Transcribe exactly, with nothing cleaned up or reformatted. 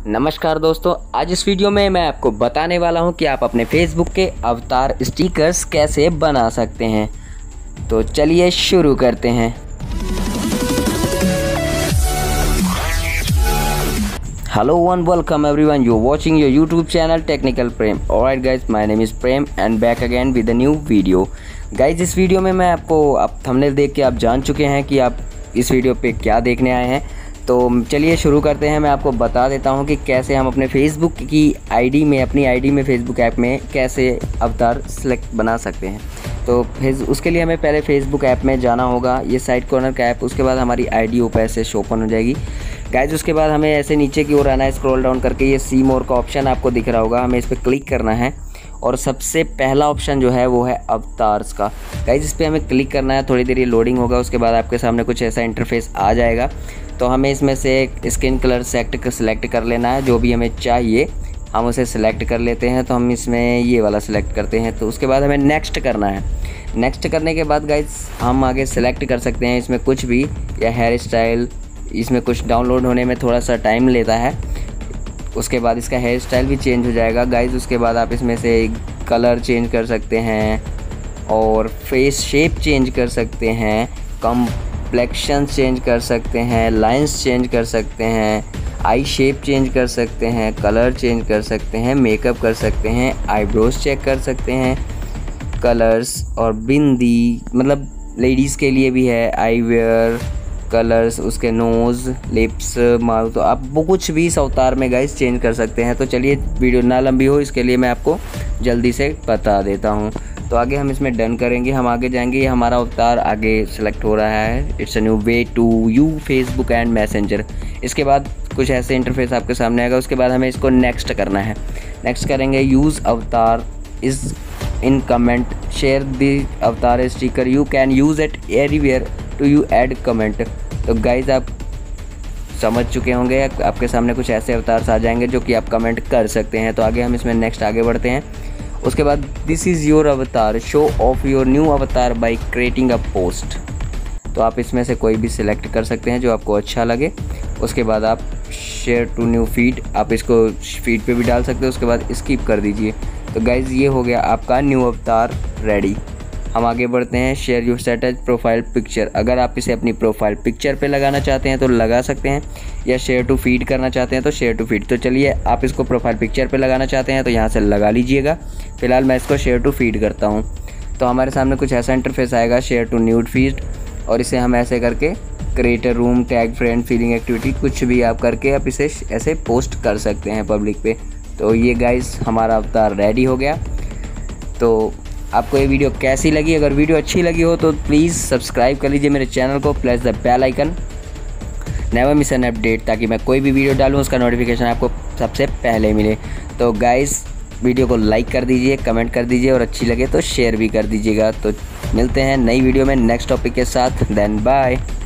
नमस्कार दोस्तों, आज इस वीडियो में मैं आपको बताने वाला हूं कि आप अपने फेसबुक के अवतार स्टिकर्स कैसे बना सकते हैं। तो चलिए शुरू करते हैं। Hello one welcome everyone, you watching your YouTube channel technical Prem. Alright guys, my name is Prem and back again with a new video. Guys, इस वीडियो में मैं आपको आप थंबनेल देख के आप जान चुके हैं कि आप इस वीडियो पे क्या देखने आए हैं। तो चलिए शुरू करते हैं। मैं आपको बता देता हूं कि कैसे हम अपने फेसबुक की आईडी में अपनी आईडी में फेसबुक ऐप में कैसे अवतार सेलेक्ट बना सकते हैं। तो फेस उसके लिए हमें पहले फेसबुक ऐप में जाना होगा। ये साइड कॉर्नर का ऐप, उसके बाद हमारी आईडी ऊपर ऐसे ओपन हो जाएगी गाइज। उसके बाद हमें ऐसे नीचे की ओर आना है, स्क्रॉल डाउन करके ये सी मोर का ऑप्शन आपको दिख रहा होगा, हमें इस पर क्लिक करना है। और सबसे पहला ऑप्शन जो है वो है अवतार्स का। गाइज इस पर हमें क्लिक करना है, थोड़ी देर ये लोडिंग होगा। उसके बाद आपके सामने कुछ ऐसा इंटरफेस आ जाएगा। तो हमें इसमें से एक स्किन कलर सेलेक्ट सेलेक्ट कर लेना है, जो भी हमें चाहिए हम उसे सिलेक्ट कर लेते हैं। तो हम इसमें ये वाला सिलेक्ट करते हैं। तो उसके बाद हमें नेक्स्ट करना है। नेक्स्ट करने के बाद गाइज हम आगे सेलेक्ट कर सकते हैं इसमें कुछ भी, या हेयर स्टाइल। इसमें कुछ डाउनलोड होने में थोड़ा सा टाइम लेता है। उसके बाद इसका हेयर स्टाइल भी चेंज हो जाएगा गाइज। उसके बाद आप इसमें से कलर चेंज कर सकते हैं और फेस शेप चेंज कर सकते हैं, कॉम्प्लेक्शन चेंज कर सकते हैं, लाइंस चेंज कर सकते हैं, आई शेप चेंज कर सकते हैं, कलर चेंज कर सकते हैं, मेकअप कर सकते हैं, आईब्रोज चेक कर सकते हैं, कलर्स और बिंदी, मतलब लेडीज़ के लिए भी है, आई वेयर कलर्स, उसके नोज़, लिप्स, माउथ। तो आप वो कुछ भी इस अवतार में गाइस चेंज कर सकते हैं। तो चलिए वीडियो ना लंबी हो, इसके लिए मैं आपको जल्दी से बता देता हूं। तो आगे हम इसमें डन करेंगे, हम आगे जाएंगे। ये हमारा अवतार आगे सेलेक्ट हो रहा है। It's a new way to you Facebook and Messenger. इसके बाद कुछ ऐसे इंटरफेस आपके सामने आएगा। उसके बाद हमें इसको नेक्स्ट करना है। नेक्स्ट करेंगे, use avatar is in comment, share the avatar sticker, you can use it everywhere to you add comment. तो गाइज आप समझ चुके होंगे, आपके सामने कुछ ऐसे अवतार्स आ जाएंगे जो कि आप कमेंट कर सकते हैं। तो आगे हम इसमें नेक्स्ट आगे बढ़ते हैं। उसके बाद this is your avatar, show off your new avatar by creating a post. तो आप इसमें से कोई भी सिलेक्ट कर सकते हैं जो आपको अच्छा लगे। उसके बाद आप शेयर टू न्यू फीड, आप इसको फीड पे भी डाल सकते हो। उसके बाद स्किप कर दीजिए। तो गाइज ये हो गया आपका न्यू अवतार रेडी। हम आगे बढ़ते हैं। Share your set as profile picture, अगर आप इसे अपनी प्रोफाइल पिक्चर पे लगाना चाहते हैं तो लगा सकते हैं, या शेयर टू फीड करना चाहते हैं तो शेयर टू फीड। तो चलिए आप इसको प्रोफाइल पिक्चर पे लगाना चाहते हैं तो यहाँ से लगा लीजिएगा। फिलहाल मैं इसको शेयर टू फीड करता हूँ। तो हमारे सामने कुछ ऐसा इंटरफेस आएगा, शेयर टू न्यूड फीड, और इसे हम ऐसे करके create a room, tag friend, feeling activity, कुछ भी आप करके आप इसे ऐसे पोस्ट कर सकते हैं पब्लिक पे। तो ये गाइस हमारा अवतार रेडी हो गया। तो आपको ये वीडियो कैसी लगी? अगर वीडियो अच्छी लगी हो तो प्लीज़ सब्सक्राइब कर लीजिए मेरे चैनल को, press the bell icon, never miss an update, ताकि मैं कोई भी वीडियो डालूँ उसका नोटिफिकेशन आपको सबसे पहले मिले। तो गाइस वीडियो को लाइक कर दीजिए, कमेंट कर दीजिए, और अच्छी लगे तो शेयर भी कर दीजिएगा। तो मिलते हैं नई वीडियो में नेक्स्ट टॉपिक के साथ। Then bye.